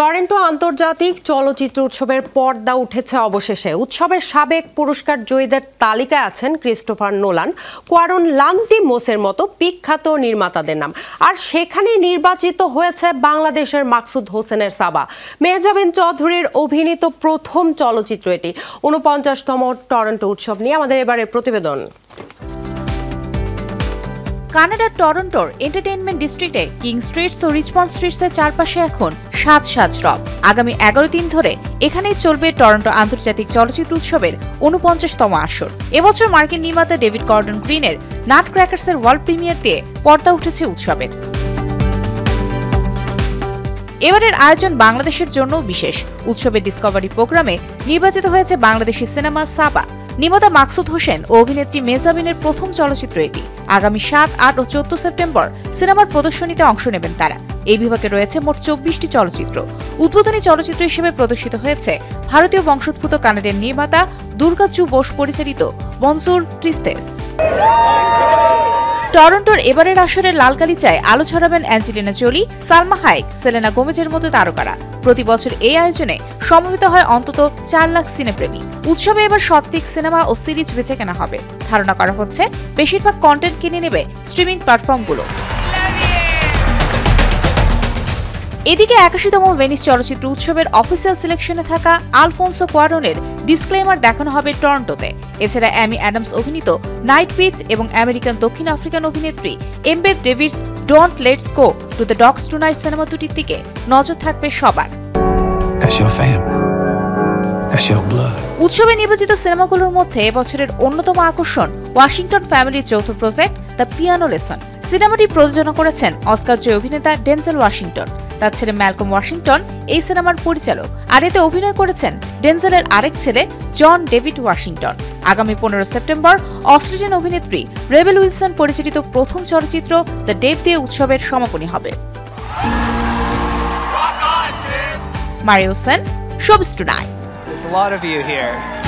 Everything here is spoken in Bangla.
টরন্টো আন্তর্জাতিক চলচ্চিত্র উৎসবের পর্দা উঠেছে অবশেষে। উৎসবের সাবেক পুরস্কার জয়ীদের তালিকায় আছেন ক্রিস্টোফার নোলান, কোয়ারন লান্তিমোসের মতো বিখ্যাত নির্মাতাদের নাম। আর সেখানে নির্বাচিত হয়েছে বাংলাদেশের মাকসুদ হোসেনের সাবা। মেহজাবিন চৌধুরীর অভিনীত প্রথম চলচ্চিত্র এটি। ৪৯তম টরন্টো উৎসব নিয়ে আমাদের এবারের প্রতিবেদন। কানাডার টরন্টোর এন্টারটেইনমেন্ট ডিস্ট্রিক্টে কিং স্ট্রিটস ও রিচমন্ড স্ট্রিটসের চারপাশে এখন সাজ রব। আগামী ১১ দিন ধরে এখানেই চলবে টরন্টো আন্তর্জাতিক চলচ্চিত্র উৎসবের ৪৯তম আসর। এবছর মার্কিন নির্মাতা ডেভিড গর্ডন গ্রিনের নাট ক্র্যাকার্সের ওয়ার্ল্ড প্রিমিয়ার দিয়ে পর্দা উঠেছে উৎসবের। এবারের আয়োজন বাংলাদেশের জন্য বিশেষ। উৎসবের ডিসকভারি প্রোগ্রামে নির্বাচিত হয়েছে বাংলাদেশি সিনেমা সাবা। নির্মাতা মাকসুদ হোসেন ও অভিনেত্রী মেহজাবিনের প্রথম চলচ্চিত্র এটি। আগামী ৭, ৮ ও ১৪ সেপ্টেম্বর সিনেমার প্রদর্শনীতে অংশ নেবেন তারা। এই বিভাগে রয়েছে মোট ২৪টি চলচ্চিত্র। উদ্বোধনী চলচ্চিত্র হিসেবে প্রদর্শিত হয়েছে ভারতীয় বংশোদ্ভূত কানাডিয়ান নির্মাতা দুর্গাচু বোস পরিচালিত বনসুর ট্রিস্তেস। টরন্টোর এবারের আসরের লাল গালিচায় আলো ছড়াবেন Angelina Jolie, Salma Hayek, Selena গোমেজের মতো তারকারা। প্রতি বছর এই আয়োজনে সমবেত হয় অন্তত ৪ লাখ সিনেপ্রেমী। উৎসবে এবার শতাধিক সিনেমা ও সিরিজ বেছে কেনা হবে। ধারণা করা হচ্ছে বেশিরভাগ কন্টেন্ট কিনে নেবে স্ট্রিমিং প্ল্যাটফর্মগুলো। এদিকে ৮১তম ভেনিস চলচ্চিত্র উৎসবের অফিসিয়াল সিলেকশনে থাকা আলফোনসো কোয়ারনের ডিসক্লেমার দেখানো হবে টরন্টোতে। এছাড়া অ্যামি অ্যাডামস অভিনীত নাইট পিচ এবং আমেরিকান দক্ষিণ আফ্রিকান অভিনেত্রী Embeth Davidtz don't let's go to the dogs tonight সিনেমা দুটির দিকে নজর থাকবে সবার। উৎসবে নির্বাচিত সিনেমাগুলোর মধ্যে এবছরের অন্যতম আকর্ষণ ওয়াশিংটন ফ্যামিলির যৌথ প্রজেক্ট দ্য পিয়ানো লেসন। সিনেমাটি প্রযোজনা করেছেন অস্কার জয়ী অভিনেতা ডেনজেল ওয়াশিংটন। তার ছেলে ম্যালকম ওয়াশিংটন এই সিনেমার পরিচালক, আর এতে অভিনয় করেছেন ডেনজেলের আরেক ছেলে জন ডেভিড ওয়াশিংটন। আগামী ১৫ সেপ্টেম্বর অস্ট্রেলিয়ান অভিনেত্রী রেবেল উইলসন পরিচালিত প্রথম চলচ্চিত্র দ্য ডেভ দিয়ে উৎসবের সমাপনী হবে। Mario Sen, showbiz tonight. There's a lot of you here.